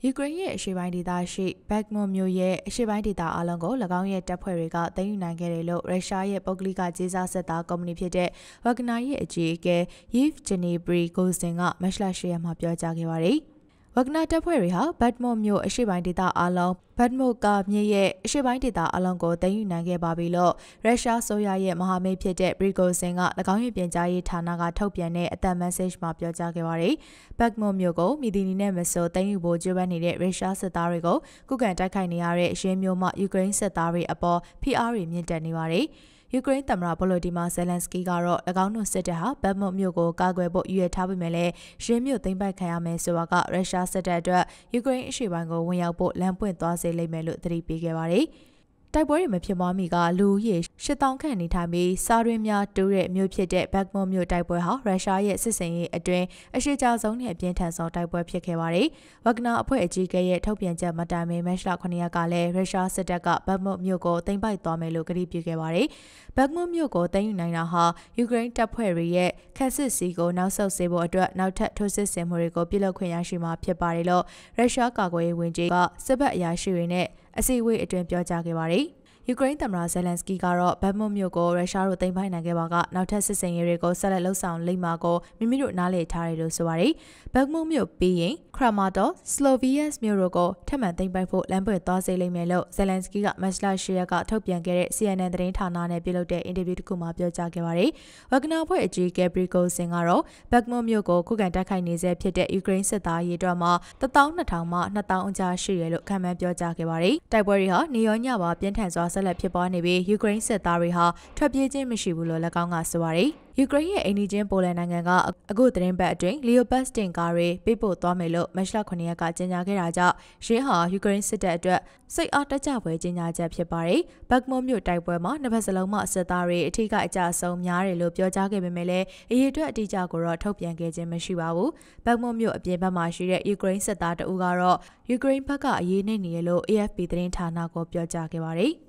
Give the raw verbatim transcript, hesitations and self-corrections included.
ယူကရိန်းရဲ့အရှေ့ပိုင်းဒေသရှိဘက်မွန်မြို့ရဲ့အရှေ့ပိုင်းဒေသအလုံးကို၎င်းရဲ့တပ်ဖွဲ့တွေကသိမ်းယူနိုင်ခဲ့တယ်လို့ရုရှားရဲ့ပုဂ္ဂလိကကြေးစားစစ်သားကုမ္ပဏီဖြစ်တဲ့ဝဂနာရဲ့အကြီးအကဲ Yevgeny Prigozhin ကမတ်လ ၈ ရက်မှာပြောကြားခဲ့ပါတယ်။ဝဂနာတပ်ဖွဲ့တွေဟာဘတ်မွန်မြို့အရှေ့ပိုင်းဒေသအလုံးဘတ်မွန်ကမြစ်ရဲ့အရှေ့ပိုင်းဒေသအလုံးကိုသိမ်းယူနိုင်ခဲ့ပါပြီလို့ရုရှားဆိုရရဲ့မဟာမိတ်ဖြစ်တဲ့ Prigozhin က၎င်းရဲ့ပြန်ကြားရေးဌာနကထုတ်ပြန်တဲ့အသံ message မှာပြောကြားခဲ့ပါတယ်။ဘတ်မွန်မြို့ကိုမြစ်တီနီနဲ့မဆိုသိမ်းယူဖို့ကြိုးပမ်းနေတဲ့ရုရှားစစ်သားတွေကိုခုခံတိုက်ခိုက်နေရတဲ့ရင်းမျိုးမှယူကရိန်းစစ်သားတွေအပေါ်ဖိအားတွေမြင့်တက်နေပါတယ်။ယူကရိန်းသမ္မတဗိုလိုဒီမာဇယ်လန်စကီကတော့၎င်းတို့စစ်တပ်ဟာဘတ်မွန်မြို့ကိုကာကွယ်ဖို့ရည်ရွယ်ထားပေမဲ့လည်းရင်းမြို့သိမ်းပိုက်ခံရမယ်ဆိုတာကရုရှားစစ်တပ်အတွက်ယူကရိန်းအရှေ့ပိုင်းကိုဝင်ရောက်ဖို့လမ်းပွင့်သွားစေလိမ့်မယ်လို့သတိပေးခဲ့ပါတယ်။တိုက်ပွဲတွေမဖြစ်ပွားမီကလူဦးရေရှစ်သောင်းခန့်နေထိုင်ပြီးစားရင်းများတိုးတဲ့မြို့ဖြစ်တဲ့ဘက်မွန်မြို့တိုက်ပွဲဟာရုရှားရဲ့စစ်စင်ရေးအတွင်းအရှိကြဆုံးနဲ့အပြင်းထန်ဆုံးတိုက်ပွဲဖြစ်ခဲ့ပါတယ်။ဝဂနာအဖွဲ့အကြီးအကဲရဲ့ထုတ်ပြန်ချက်မတိုင်မီမတ်လ ခုနှစ်ရက်ကလည်းရုရှားစစ်တပ်ကဘက်မွန်မြို့ကိုသိမ်းပိုက်သွားမယ်လို့ကတိပြုခဲ့ပါတယ်။ဘက်မွန်မြို့ကိုသိမ်းယူနိုင်တာဟာယူကရိန်းတပ်ဖွဲ့တွေရဲ့ခက်စစ်စီကိုနောက်ဆုတ်စေဖို့အတွက်နောက်ထပ်ထိုးစစ်ဆင်မှုတွေကိုပြုလုပ်ခွင့်ရရှိမှာဖြစ်ပါတယ်လို့ရုရှားကာကွယ်ရေးဝန်ကြီးကစစ်ဘက်အရာရှိတွေနဲ့အစည်းအဝေးအတွင်းပြောကြားခဲ့ပါတယ်။ယူကရိန်းသမ္မတဇယ်လန်စကီကတော့ဘတ်မွန်မြို့ကိုရုရှားတို့သိမ်းပိုက်နိုင်ခဲ့ပါကနောက်ထပ်စစ်စင်ရေးတွေကိုဆက်လက်လှုပ်ဆောင်လိမ့်မှာကိုမိမိတို့နားလည်ထားတယ်လို့ဆိုပါတယ်။ဘတ်မွန်မြို့ပြီးရင်ခရမာတော်စလိုဗီယက်စ်မြို့တို့ကိုထပ်မံသိမ်းပိုက်ဖို့လမ်းပွင့်သွားစေလိမ့်မယ်လို့ဇယ်လန်စကီကမတ်လ ၈ ရက်ကထုတ်ပြန်ခဲ့တဲ့ စီအန်အန် သတင်းဌာနနဲ့ပြုလုပ်တဲ့အင်တာဗျူးတစ်ခုမှာပြောကြားခဲ့ပါတယ်။ဝဂနာအဖွဲ့အကြီးအကဲပရီဂိုဆင်ကတော့ဘတ်မွန်မြို့ကိုခုခံတိုက်ခိုက်နေဆဲဖြစ်တဲ့ယူကရိန်းစစ်သားရေးအတွက်မှာတစ်သောင်းနှစ်ထောင်မှနှစ်သောင်းအကြားရှိရလို့ခံမှန်းပြောကြားခဲ့ပါတယ်။တိုက်ပွဲတွေဟာနေရောညပါပြင်းထန်စွာဆက်လက်ဖြစ်ပွားနေပြီးယူကရိန်းစစ်သားတွေဟာထွက်ပြေးခြင်းမရှိဘူးလို့၎င်းကဆိုပါတယ်။ယူကရိန်းရဲ့အိမ်နီးချင်းပိုလန်နိုင်ငံကအခုသတင်းပတ်အတွင်းလီယိုပတ်စတင်ကားတွေပေးပို့သွားမယ်လို့မတ်လ ခုနှစ်ရက်ကကြေညာခဲ့တာကြောင့်ရင်းဟာယူကရိန်းစစ်တပ်အတွက်စိတ်အားတက်ကြဖွယ်ကြေညာချက်ဖြစ်ပါတယ်။ဘက်မွန်မြို့တိုက်ပွဲမှာနှစ်ဖက်စလုံးမှစစ်သားတွေအထိကအကြအဆုံးများတယ်လို့ပြောကြားခဲ့ပေမဲ့လည်းအရေးအတွက်အတိအကျကိုတော့ထုတ်ပြန်ခဲ့ခြင်းမရှိပါဘူး။ဘက်မွန်မြို့အပြင်ဘက်မှာရှိတဲ့ယူကရိန်းစစ်သားတအူးကတော့ယူကရိန်းဘက်ကအရေးနှိမ့်နေရလို့ အေအက်ဖ်ပီ သတင်းဌာနကိုပြောကြားခဲ့ပါတယ်။